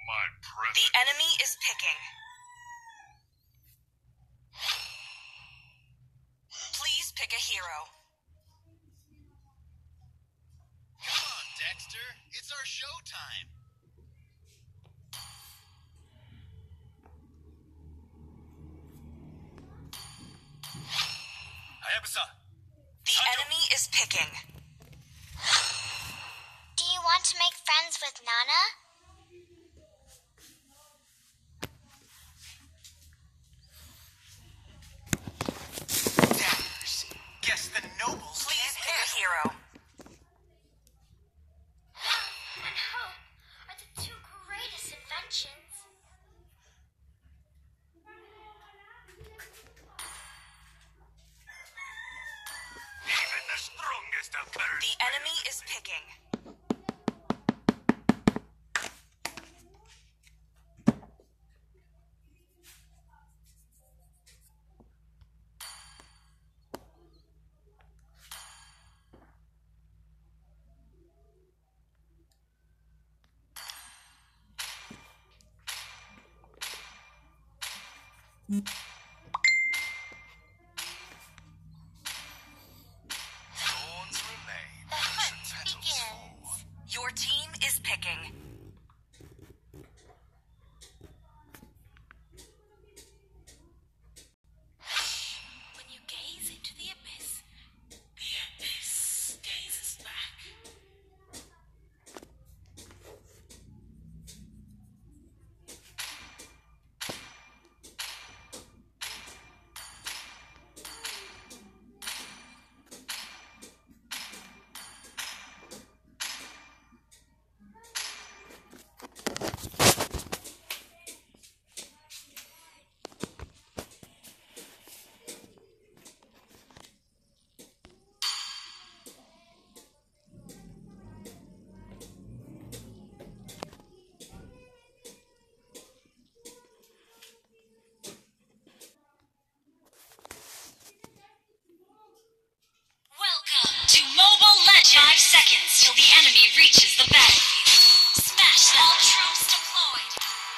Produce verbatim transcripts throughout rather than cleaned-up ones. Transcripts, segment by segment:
My present. The enemy is picking. Please pick a hero. Come on, Dexter. It's our showtime. Hayabusa. The enemy is picking. Do you want to make friends with Nana? Daggers. Guess the nobles Please can't pick a handle. hero. And hope are the two greatest inventions. Even the strongest of curse. The enemy is picking. Thorns remain. The hunt Petals begins. fall. Your team is picking. When you gaze into the abyss, the abyss gazes back. Welcome to Mobile Legends. Five seconds till the enemy reaches the battlefield. Smash them. All troops deployed.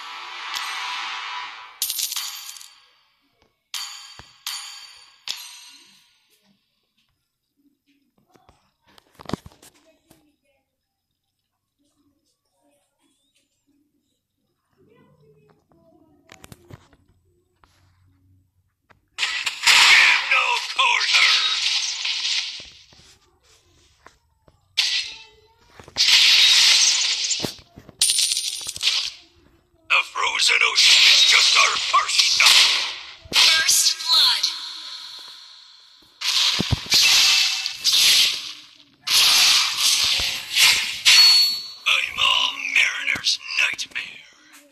Give no quarter. The frozen ocean is just our first stop. First blood. I'm all mariner's nightmare.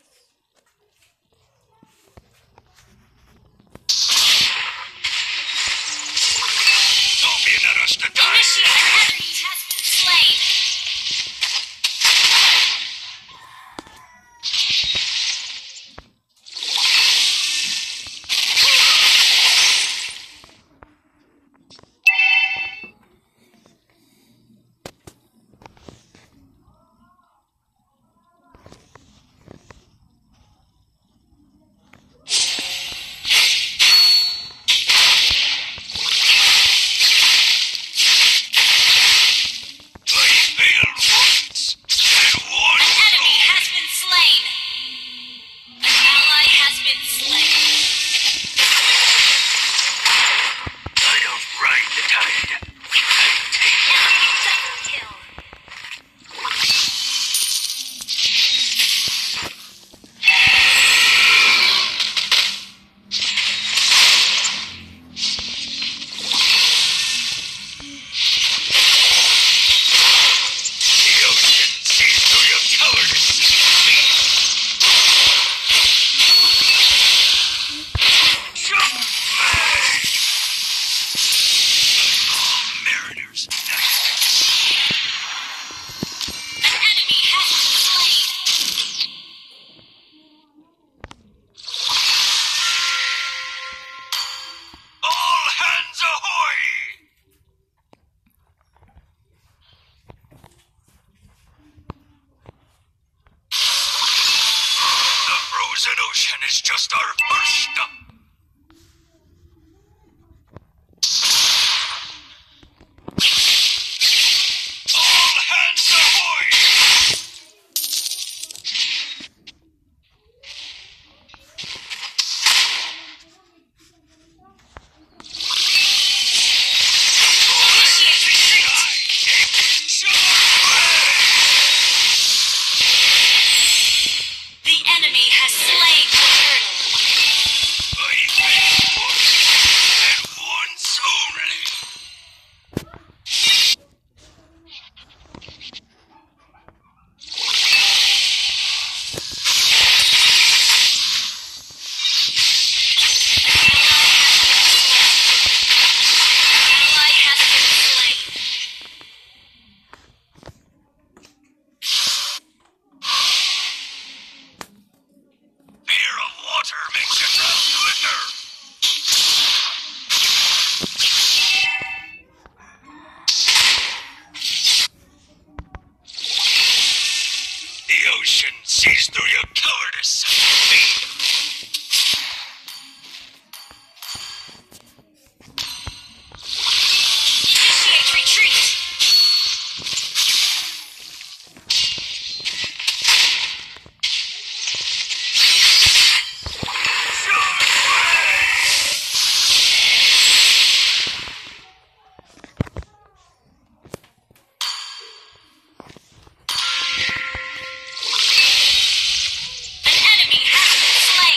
Don't be an us to die. Initiate. Enemy has been slain. is just our first stop. All hands ahoy! Initiate retreat. The enemy has slain the turtle. I've been once, and once only. Ally has been slain. Fear of water makes it run quicker. The ocean sees through your cowardice. Initiate retreat. An enemy has been slain.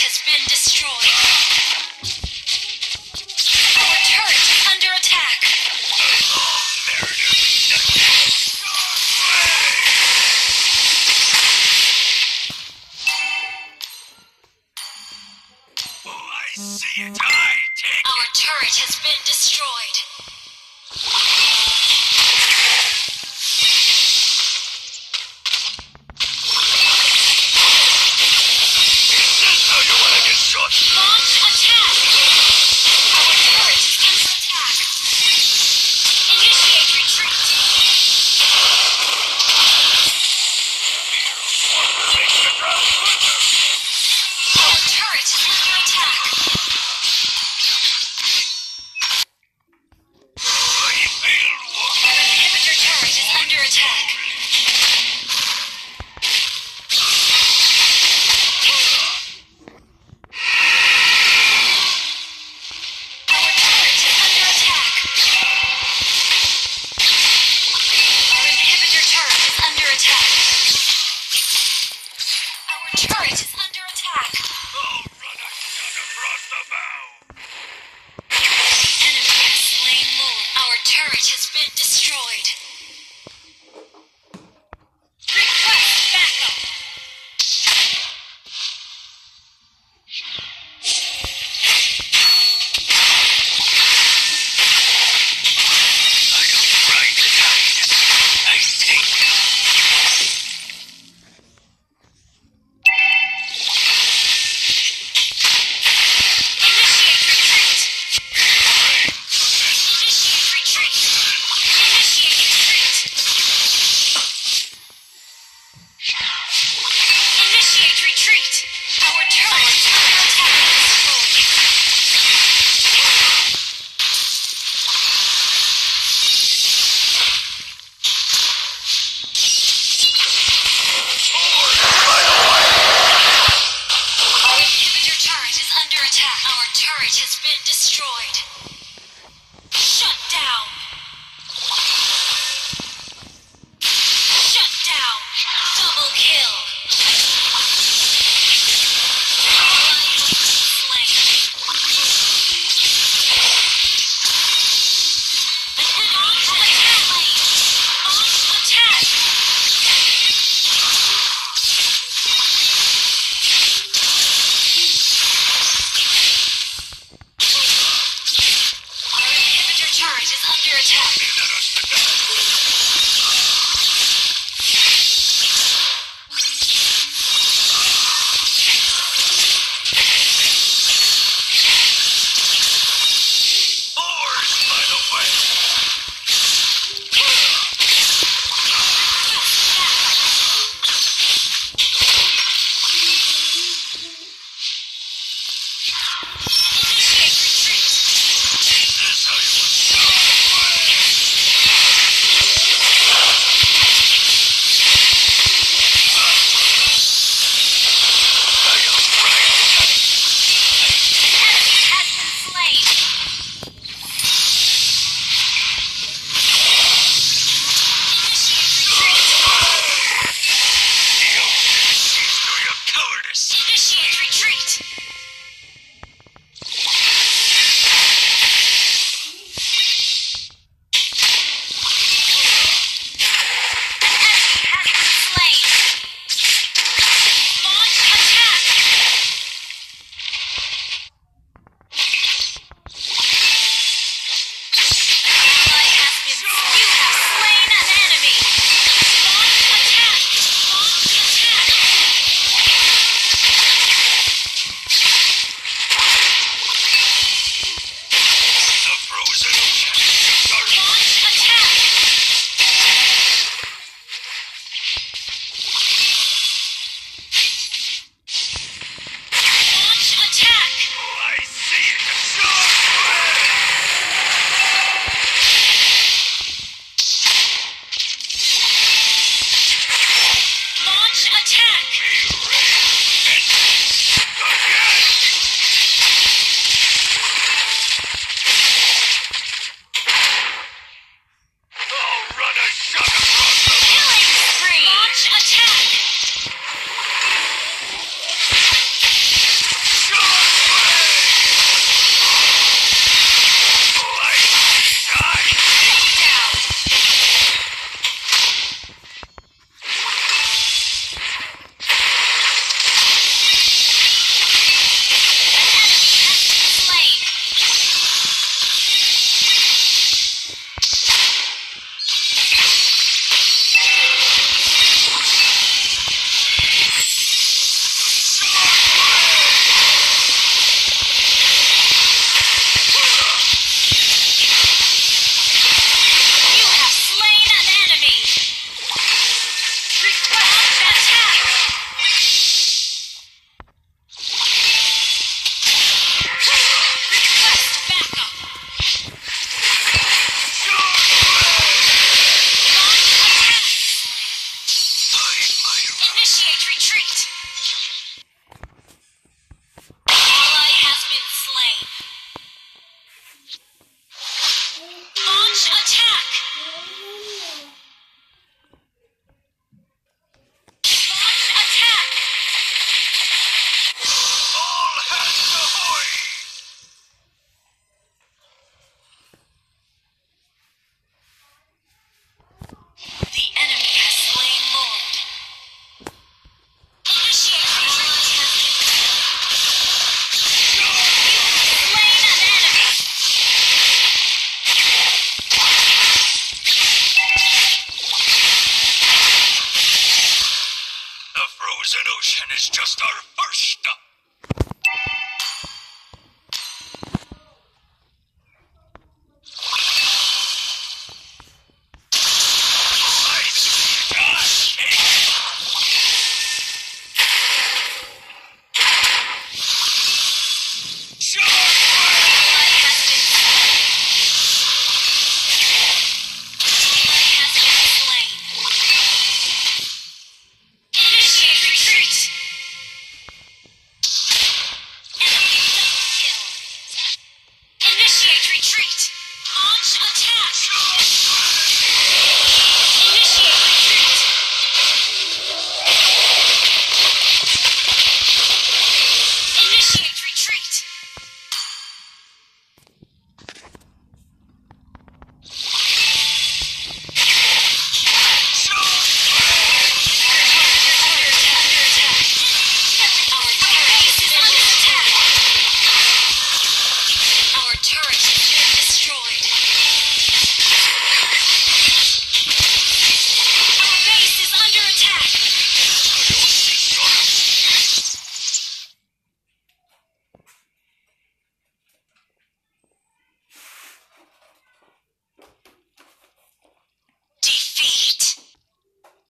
has been destroyed. Our turret is under attack. Oh, I see it. I take Our turret has been destroyed. how you wanna get shot. Launch attack! Our turret is under attack. Initiate retreat. Take the ground. Our turret is under attack. I failed one. Our inhibitor turret is under attack. Our turret is under attack. Our inhibitor turret is under attack. Our turret is under attack. Oh, run a shot across the bow. Enemy has slain Lord. Our turret has been destroyed. Request backup. I don't ride the tide. I take it. Initiate retreat. Initiate retreat. Initiate retreat. Initiate retreat. Our turret is under attack and destroyed. Our inhibitor turret is under attack. Our turret has been destroyed. Shut down. Shut down. Double kill. Ally has been slain. Launch attack. Launch attack. Our inhibitor turret is under attack. Oars by the way. Initiate retreat. That's how you want Enemy has been slain. Initiate retreat. to your cowardice. Initiate